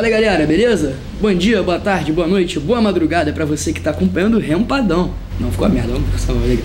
Fala aí, galera, beleza? Bom dia, boa tarde, boa noite, boa madrugada pra você que tá acompanhando o Rempadão. Não, ficou a merda, vamos ficar legal.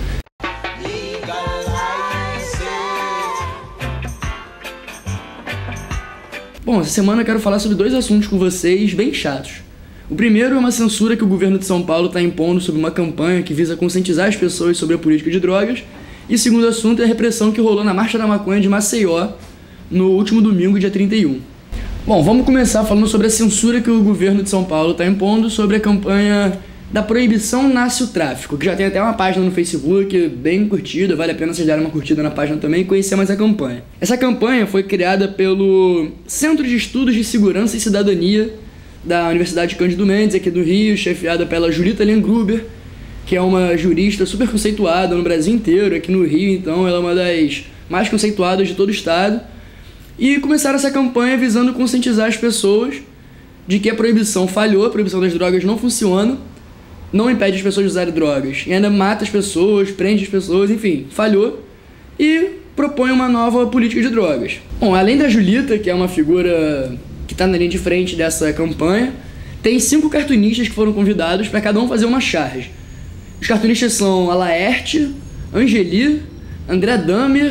Bom, essa semana eu quero falar sobre dois assuntos com vocês bem chatos. O primeiro é uma censura que o governo de São Paulo está impondo sobre uma campanha que visa conscientizar as pessoas sobre a política de drogas. E o segundo assunto é a repressão que rolou na Marcha da Maconha de Maceió no último domingo, dia 31. Bom, vamos começar falando sobre a censura que o governo de São Paulo está impondo sobre a campanha da Proibição Nasce o Tráfico, que já tem até uma página no Facebook bem curtida, vale a pena vocês darem uma curtida na página também e conhecer mais a campanha. Essa campanha foi criada pelo Centro de Estudos de Segurança e Cidadania da Universidade Cândido Mendes, aqui do Rio, chefiada pela Julita Lengruber, que é uma jurista super conceituada no Brasil inteiro, aqui no Rio, então ela é uma das mais conceituadas de todo o estado. E começaram essa campanha visando conscientizar as pessoas de que a proibição falhou, a proibição das drogas não funciona, não impede as pessoas de usarem drogas, e ainda mata as pessoas, prende as pessoas, enfim, falhou, e propõe uma nova política de drogas. Bom, além da Julita, que é uma figura que está na linha de frente dessa campanha, tem 5 cartunistas que foram convidados para cada um fazer uma charge. Os cartunistas são a Laerte, Angeli, André Damer,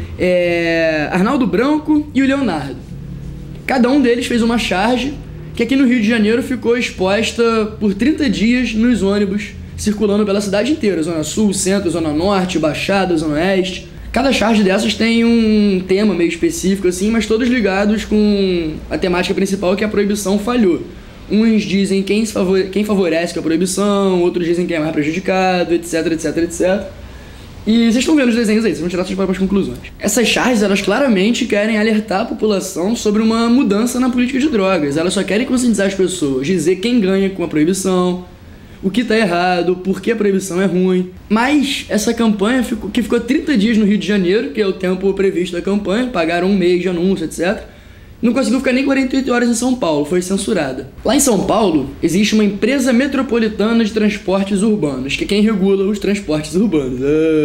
Arnaldo Branco e o Leonardo. Cada um deles fez uma charge que aqui no Rio de Janeiro ficou exposta por 30 dias nos ônibus circulando pela cidade inteira, Zona Sul, Centro, Zona Norte, Baixada, Zona Oeste. Cada charge dessas tem um tema meio específico assim, mas todos ligados com a temática principal, que é a proibição falhou. Uns dizem quem favorece com a proibição, outros dizem quem é mais prejudicado, etc, etc, etc. E vocês estão vendo os desenhos aí, vocês vão tirar suas próprias conclusões. Essas charges, elas claramente querem alertar a população sobre uma mudança na política de drogas. Elas só querem conscientizar as pessoas, dizer quem ganha com a proibição, o que está errado, por que a proibição é ruim. Mas essa campanha, que ficou 30 dias no Rio de Janeiro, que é o tempo previsto da campanha, pagaram um mês de anúncio, etc., não conseguiu ficar nem 48 horas em São Paulo, foi censurada. Lá em São Paulo, existe uma empresa metropolitana de transportes urbanos, que é quem regula os transportes urbanos.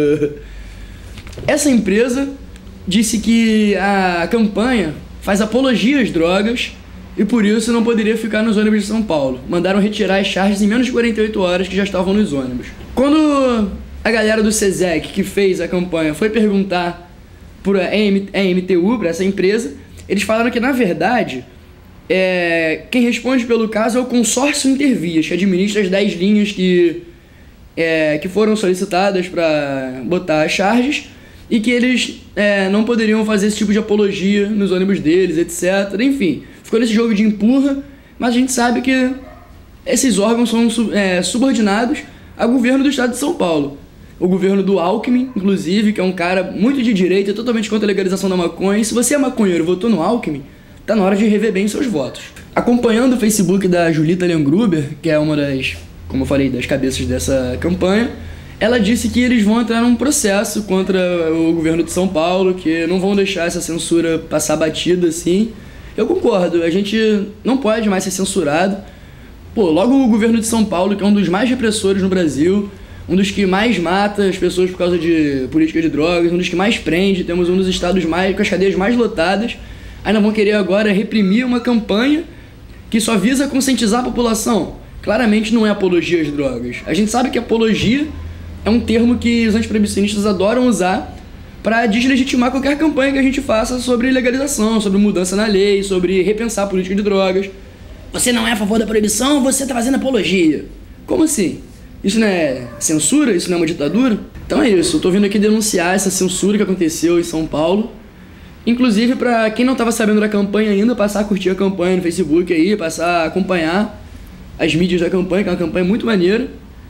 Essa empresa disse que a campanha faz apologia às drogas e por isso não poderia ficar nos ônibus de São Paulo. Mandaram retirar as charges em menos de 48 horas que já estavam nos ônibus. Quando a galera do SESEC, que fez a campanha, foi perguntar para a MTU, para essa empresa, eles falaram que, na verdade, quem responde pelo caso é o consórcio Intervias, que administra as 10 linhas que foram solicitadas para botar as charges, e que eles não poderiam fazer esse tipo de apologia nos ônibus deles, etc. Enfim, ficou nesse jogo de empurra, mas a gente sabe que esses órgãos são subordinados ao governo do estado de São Paulo. O governo do Alckmin, inclusive, que é um cara muito de direita, totalmente contra a legalização da maconha. E se você é maconheiro e votou no Alckmin, tá na hora de rever bem seus votos. Acompanhando o Facebook da Julita Lengruber, que é uma das, como eu falei, das cabeças dessa campanha, ela disse que eles vão entrar num processo contra o governo de São Paulo, que não vão deixar essa censura passar batida assim. Eu concordo, a gente não pode mais ser censurado. Pô, logo o governo de São Paulo, que é um dos mais repressores no Brasil, um dos que mais mata as pessoas por causa de política de drogas, um dos que mais prende, temos um dos estados com as cadeias mais lotadas, ainda vão querer agora reprimir uma campanha que só visa conscientizar a população. Claramente não é apologia às drogas. A gente sabe que apologia é um termo que os antiproibicionistas adoram usar para deslegitimar qualquer campanha que a gente faça sobre legalização, sobre mudança na lei, sobre repensar a política de drogas. Você não é a favor da proibição, você está fazendo apologia. Como assim? Isso não é censura? Isso não é uma ditadura? Então é isso, eu tô vindo aqui denunciar essa censura que aconteceu em São Paulo. Inclusive, para quem não estava sabendo da campanha ainda, passar a curtir a campanha no Facebook aí, passar a acompanhar as mídias da campanha, que é uma campanha muito maneira.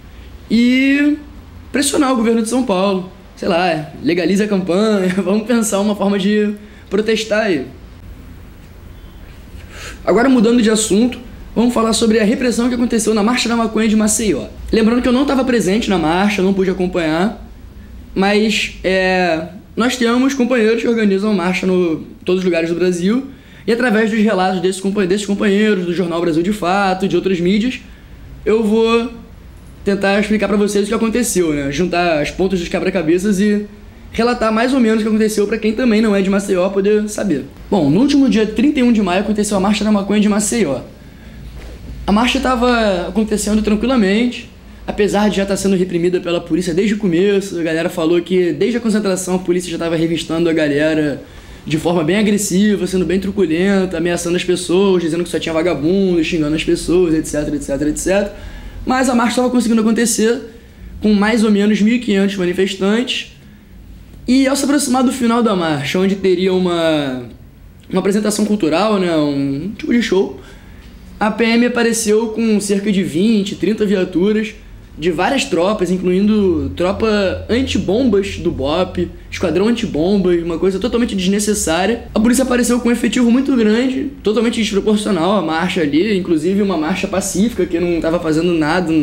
E pressionar o governo de São Paulo. Sei lá, legalize a campanha, vamos pensar uma forma de protestar aí. Agora, mudando de assunto, vamos falar sobre a repressão que aconteceu na Marcha da Maconha de Maceió. Lembrando que eu não estava presente na marcha, não pude acompanhar, mas nós temos companheiros que organizam marcha em todos os lugares do Brasil, e através dos relatos desses companheiros, do Jornal Brasil de Fato, de outras mídias, eu vou tentar explicar para vocês o que aconteceu, né? Juntar as pontas dos quebra-cabeças e relatar mais ou menos o que aconteceu para quem também não é de Maceió poder saber. Bom, no último dia 31 de maio aconteceu a Marcha da Maconha de Maceió. A marcha estava acontecendo tranquilamente, apesar de já estar sendo reprimida pela polícia desde o começo. A galera falou que desde a concentração a polícia já estava revistando a galera de forma bem agressiva, sendo bem truculenta, ameaçando as pessoas, dizendo que só tinha vagabundo, xingando as pessoas, etc, etc, etc. Mas a marcha estava conseguindo acontecer com mais ou menos 1.500 manifestantes. E ao se aproximar do final da marcha, onde teria uma apresentação cultural, né, um tipo de show, a PM apareceu com cerca de 20, 30 viaturas de várias tropas, incluindo tropa antibombas do BOPE, esquadrão antibombas, uma coisa totalmente desnecessária. A polícia apareceu com um efetivo muito grande, totalmente desproporcional à marcha ali, inclusive uma marcha pacífica que não estava fazendo nada,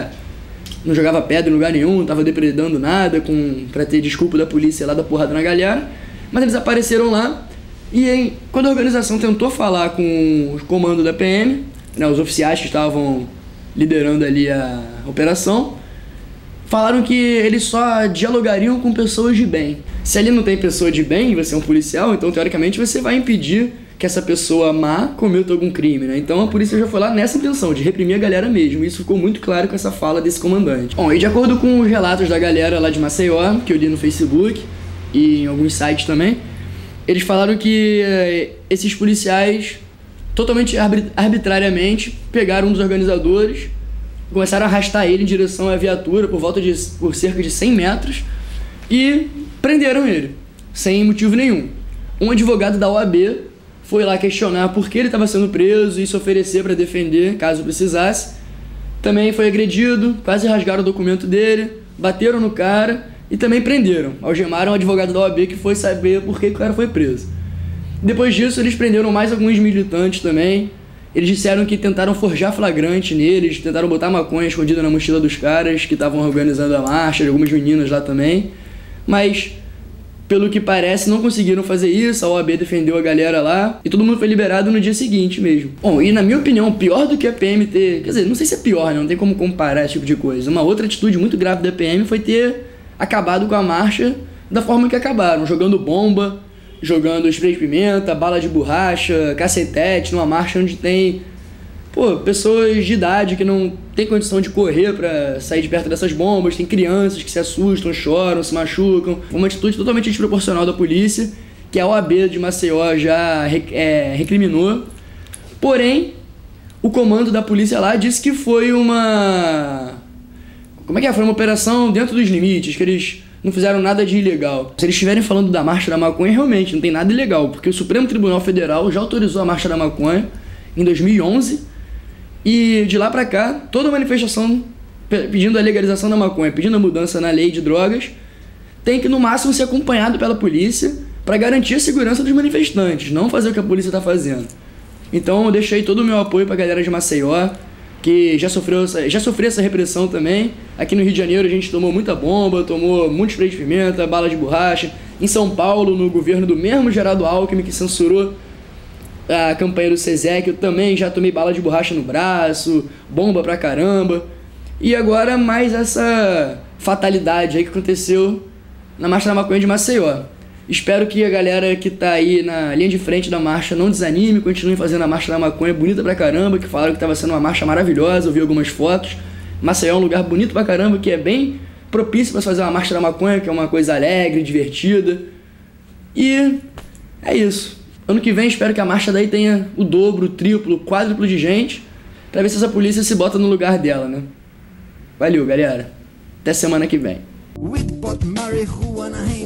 não jogava pedra em lugar nenhum, não estava depredando nada pra ter desculpa da polícia lá da porrada na galera. Mas eles apareceram lá e quando a organização tentou falar com o comando da PM, né, os oficiais que estavam liderando ali a operação, falaram que eles só dialogariam com pessoas de bem. Se ali não tem pessoa de bem, você é um policial, então teoricamente você vai impedir que essa pessoa má cometa algum crime, né? Então a polícia já foi lá nessa intenção, de reprimir a galera mesmo. Isso ficou muito claro com essa fala desse comandante. Bom, e de acordo com os relatos da galera lá de Maceió, que eu li no Facebook e em alguns sites também, eles falaram que esses policiais totalmente arbitrariamente pegaram um dos organizadores, começaram a arrastar ele em direção à viatura por cerca de 100 metros e prenderam ele, sem motivo nenhum. Um advogado da OAB foi lá questionar por que ele estava sendo preso e se oferecer para defender caso precisasse. Também foi agredido, quase rasgaram o documento dele, bateram no cara e também prenderam. Algemaram o advogado da OAB que foi saber por que o cara foi preso. Depois disso, eles prenderam mais alguns militantes também. Eles disseram que tentaram forjar flagrante neles, tentaram botar maconha escondida na mochila dos caras que estavam organizando a marcha, de algumas meninas lá também. Mas, pelo que parece, não conseguiram fazer isso. A OAB defendeu a galera lá e todo mundo foi liberado no dia seguinte mesmo. Bom, e na minha opinião, pior do que a PM ter... Quer dizer, não sei se é pior, né? Não tem como comparar esse tipo de coisa. Uma outra atitude muito grave da PM foi ter acabado com a marcha da forma que acabaram, jogando bomba, jogando spray de pimenta, bala de borracha, cacetete, numa marcha onde tem, pessoas de idade que não tem condição de correr pra sair de perto dessas bombas, tem crianças que se assustam, choram, se machucam. Uma atitude totalmente desproporcional da polícia, que a OAB de Maceió já recriminou. Porém, o comando da polícia lá disse que foi uma... Foi uma operação dentro dos limites, que eles não fizeram nada de ilegal. Se eles estiverem falando da Marcha da Maconha, realmente não tem nada ilegal, porque o Supremo Tribunal Federal já autorizou a Marcha da Maconha em 2011 e de lá pra cá, toda manifestação pedindo a legalização da maconha, pedindo a mudança na lei de drogas, tem que no máximo ser acompanhado pela polícia para garantir a segurança dos manifestantes, não fazer o que a polícia está fazendo. Então eu deixei todo o meu apoio pra galera de Maceió, que já sofreu essa repressão também. Aqui no Rio de Janeiro a gente tomou muita bomba, tomou muito spray de pimenta, bala de borracha. Em São Paulo, no governo do mesmo Geraldo Alckmin, que censurou a campanha do SESEC, eu também já tomei bala de borracha no braço, bomba pra caramba. E agora mais essa fatalidade aí que aconteceu na Marcha da Maconha de Maceió. Espero que a galera que tá aí na linha de frente da marcha não desanime, continue fazendo a Marcha da Maconha bonita pra caramba, que falaram que tava sendo uma marcha maravilhosa, eu vi algumas fotos. Maceió é um lugar bonito pra caramba, que é bem propício pra fazer uma Marcha da Maconha, que é uma coisa alegre, divertida. E é isso. Ano que vem espero que a marcha daí tenha o dobro, o triplo, o quádruplo de gente, pra ver se essa polícia se bota no lugar dela, né? Valeu, galera. Até semana que vem.